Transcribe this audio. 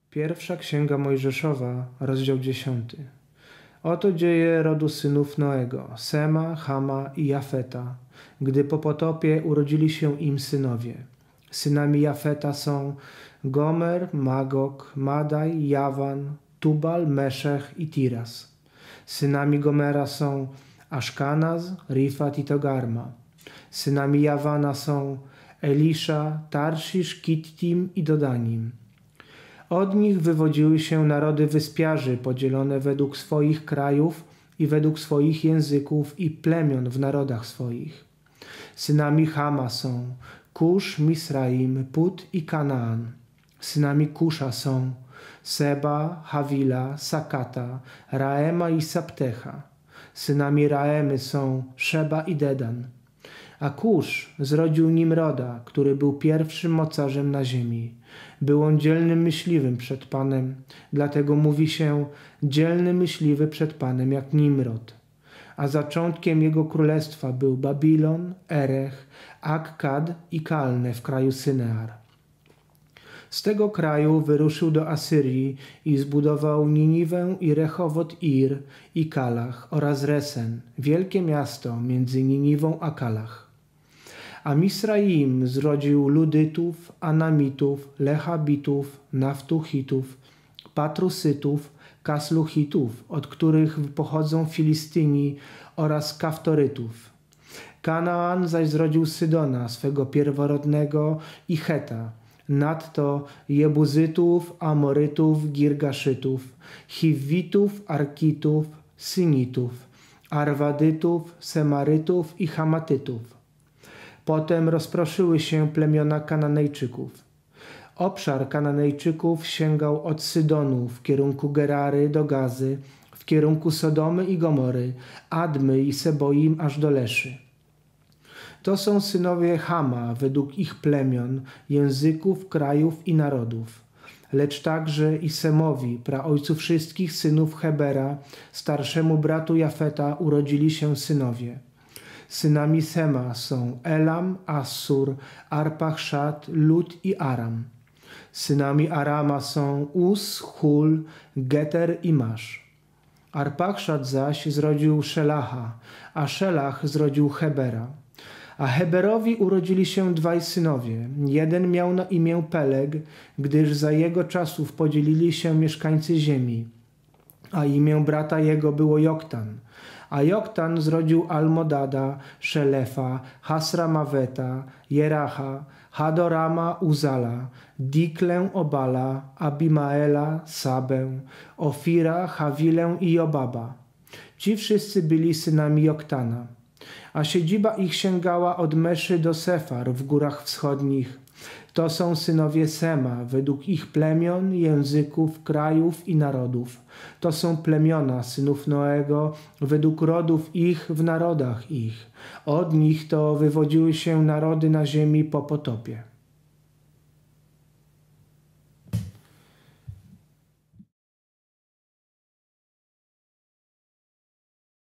Pierwsza Księga Mojżeszowa, rozdział 10. Oto dzieje rodu synów Noego, Sema, Chama i Jafeta, gdy po potopie urodzili się im synowie. Synami Jafeta są Gomer, Magog, Madaj, Jawan, Tubal, Meszech i Tiras. Synami Gomera są Aszkanaz, Rifat i Togarma. Synami Jawana są Elisza, Tarszisz, Kittim i Dodanim. Od nich wywodziły się narody wyspiarzy podzielone według swoich krajów i według swoich języków i plemion w narodach swoich. Synami Chama są Kusz, Misraim, Put i Kanaan. Synami Kusza są Seba, Hawila, Sakata, Raema i Saptecha. Synami Raemy są Szeba i Dedan. A Kusz zrodził Nimroda, który był pierwszym mocarzem na ziemi. Był on dzielnym myśliwym przed Panem, dlatego mówi się dzielny myśliwy przed Panem jak Nimrod. A zaczątkiem jego królestwa był Babilon, Erech, Akkad i Kalne w kraju Synear. Z tego kraju wyruszył do Asyrii i zbudował Niniwę i Rechowot-Ir i Kalach oraz Resen, wielkie miasto między Niniwą a Kalach. A Misraim zrodził Ludytów, Anamitów, Lechabitów, Naftuchitów, Patrusytów, Kasluchitów, od których pochodzą Filistyni oraz Kaftorytów. Kanaan zaś zrodził Sydona, swego pierworodnego, i Heta, nadto Jebuzytów, Amorytów, Girgaszytów, Chiwitów, Arkitów, Synitów, Arwadytów, Semarytów i Hamatytów. Potem rozproszyły się plemiona Kananejczyków. Obszar Kananejczyków sięgał od Sydonu w kierunku Gerary do Gazy, w kierunku Sodomy i Gomory, Admy i Seboim aż do Leszy. To są synowie Chama według ich plemion, języków, krajów i narodów. Lecz także i Semowi, praojcu wszystkich synów Hebera, starszemu bratu Jafeta, urodzili się synowie. Synami Sema są Elam, Assur, Arpachszad, Lud i Aram. Synami Arama są Uz, Hul, Geter i Masz. Arpachszad zaś zrodził Szelacha, a Szelach zrodził Hebera. A Heberowi urodzili się dwaj synowie. Jeden miał na imię Peleg, gdyż za jego czasów podzielili się mieszkańcy ziemi, a imię brata jego było Joktan. A Joktan zrodził Almodada, Szelefa, Hasramaweta, Jeracha, Hadorama, Uzala, Diklę, Obala, Abimaela, Sabę, Ofira, Hawilę i Jobaba. Ci wszyscy byli synami Joktana. A siedziba ich sięgała od Meszy do Sefar w górach wschodnich. To są synowie Sema według ich plemion, języków, krajów i narodów. To są plemiona synów Noego według rodów ich w narodach ich. Od nich to wywodziły się narody na ziemi po potopie.